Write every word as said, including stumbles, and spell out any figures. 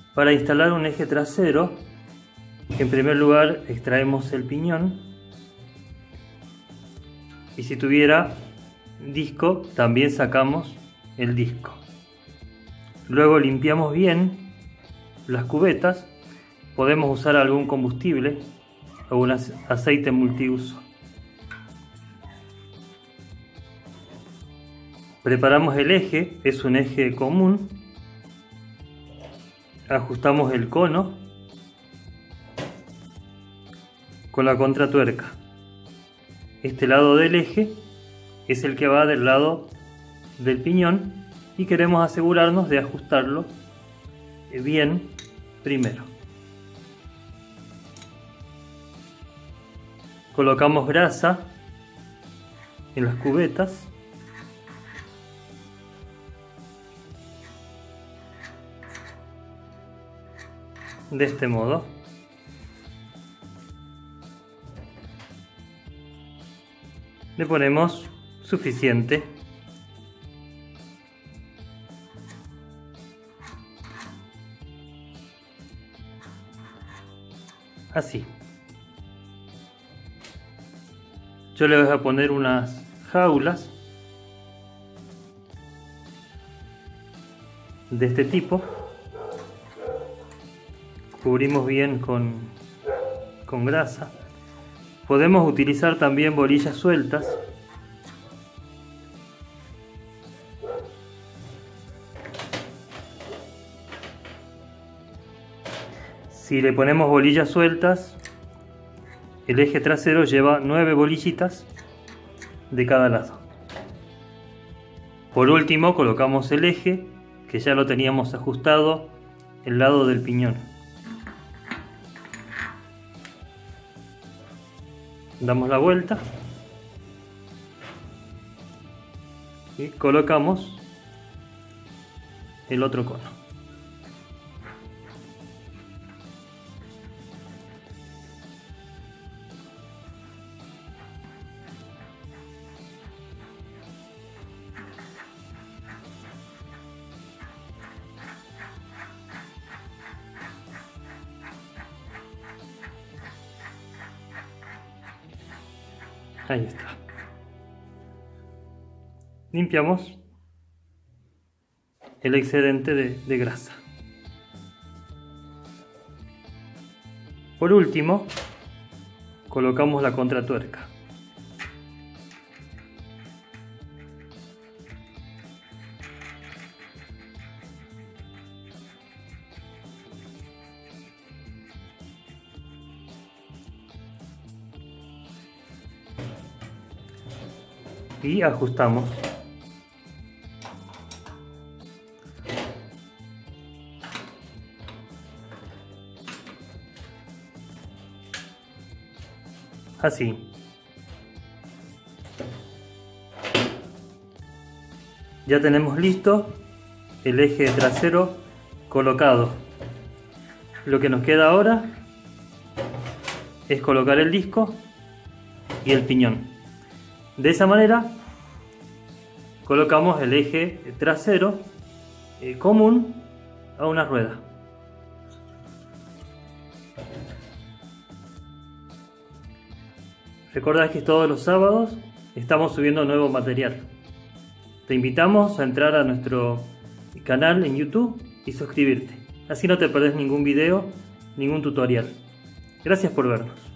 Para instalar un eje trasero, en primer lugar extraemos el piñón, y si tuviera disco también sacamos el disco. Luego limpiamos bien las cubetas. Podemos usar algún combustible o un aceite multiuso. Preparamos el eje, es un eje común. Ajustamos el cono con la contratuerca. Este lado del eje es el que va del lado del piñón y queremos asegurarnos de ajustarlo bien primero. Colocamos grasa en las cubetas. De este modo. Le ponemos suficiente. Así. Yo le voy a poner unas jaulas de este tipo. Cubrimos bien con, con grasa. Podemos utilizar también bolillas sueltas. Si le ponemos bolillas sueltas, el eje trasero lleva nueve bolillitas de cada lado. Por último, colocamos el eje, que ya lo teníamos ajustado, el lado del piñón. Damos la vuelta y colocamos el otro cono. Ahí está. Limpiamos el excedente de, de grasa. Por último, colocamos la contratuerca. Y ajustamos. Así. Ya tenemos listo el eje trasero colocado. Lo que nos queda ahora es colocar el disco y el piñón. De esa manera colocamos el eje trasero eh, común a una rueda. Recordad que todos los sábados estamos subiendo nuevo material. Te invitamos a entrar a nuestro canal en YouTube y suscribirte. Así no te perdés ningún video, ningún tutorial. Gracias por vernos.